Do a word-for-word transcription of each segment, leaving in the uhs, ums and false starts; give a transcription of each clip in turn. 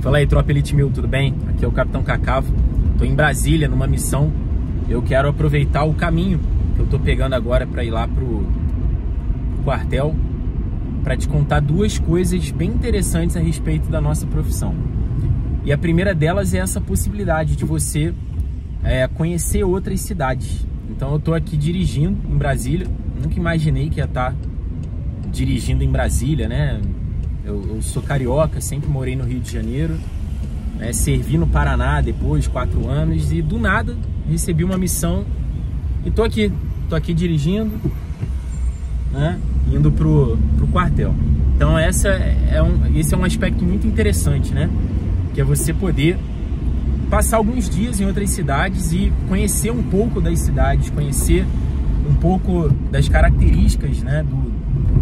Fala aí, tropa Elite Mil, tudo bem? Aqui é o Capitão Cacavo. Tô em Brasília, numa missão. Eu quero aproveitar o caminho que eu tô pegando agora para ir lá pro quartel, para te contar duas coisas bem interessantes a respeito da nossa profissão. E a primeira delas é essa possibilidade de você é, conhecer outras cidades. Então eu tô aqui dirigindo em Brasília. Nunca imaginei que ia estar dirigindo em Brasília, né? Eu, eu sou carioca, sempre morei no Rio de Janeiro, né? Servi no Paraná depois, quatro anos, e do nada recebi uma missão e tô aqui, tô aqui dirigindo, né? Indo pro, pro quartel. Então essa é um, esse é um aspecto muito interessante, né? Que é você poder passar alguns dias em outras cidades e conhecer um pouco das cidades, conhecer um pouco das características, né, do,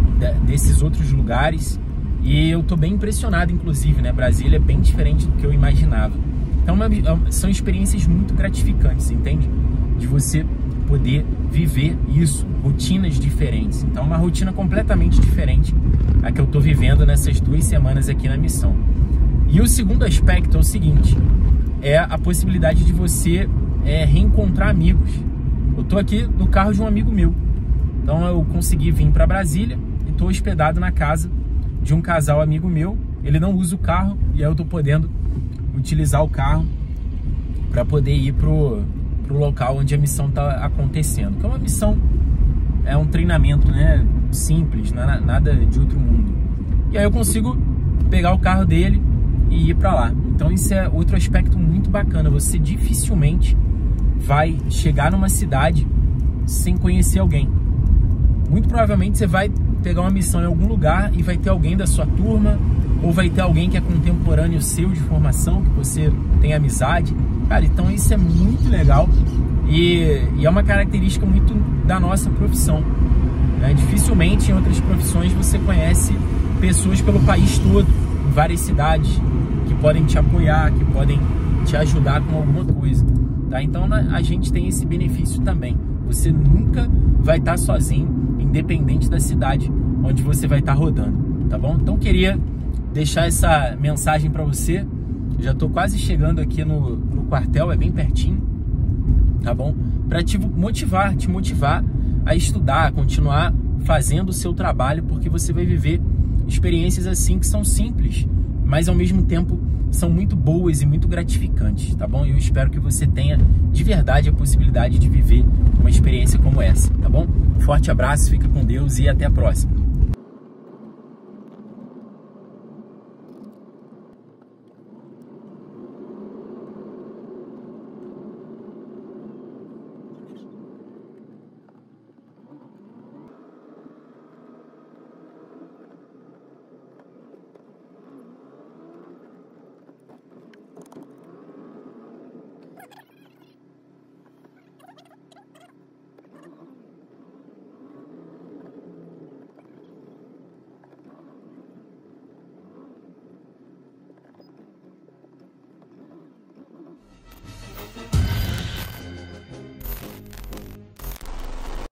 desses outros lugares. E eu tô bem impressionado, inclusive, né? Brasília é bem diferente do que eu imaginava. Então uma, são experiências muito gratificantes, entende? De você poder viver isso, rotinas diferentes. Então uma rotina completamente diferente a que eu tô vivendo nessas duas semanas aqui na missão. E o segundo aspecto é o seguinte, é a possibilidade de você é, reencontrar amigos. Eu tô aqui no carro de um amigo meu. Então eu consegui vir para Brasília e tô hospedado na casa de um casal amigo meu. Ele não usa o carro e aí eu tô podendo utilizar o carro para poder ir pro, pro local onde a missão tá acontecendo. Que é uma missão, é um treinamento, né, simples, nada de outro mundo. E aí eu consigo pegar o carro dele e ir para lá. Então isso é outro aspecto muito bacana. Você dificilmente vai chegar numa cidade sem conhecer alguém. Muito provavelmente você vai pegar uma missão em algum lugar e vai ter alguém da sua turma, ou vai ter alguém que é contemporâneo seu de formação, que você tem amizade. Cara, então isso é muito legal e, e é uma característica muito da nossa profissão, né? Dificilmente em outras profissões você conhece pessoas pelo país todo, em várias cidades, que podem te apoiar, que podem te ajudar com alguma coisa, tá? Então a gente tem esse benefício também. Você nunca vai estar sozinho, independente da cidade onde você vai estar rodando, tá bom? Então queria deixar essa mensagem para você. Já tô quase chegando aqui no, no quartel, é bem pertinho, tá bom? Para te motivar, te motivar a estudar, a continuar fazendo o seu trabalho, porque você vai viver experiências assim que são simples, mas ao mesmo tempo são muito boas e muito gratificantes, tá bom? Eu espero que você tenha de verdade a possibilidade de viver uma experiência como essa, tá bom? Forte abraço, fica com Deus e até a próxima.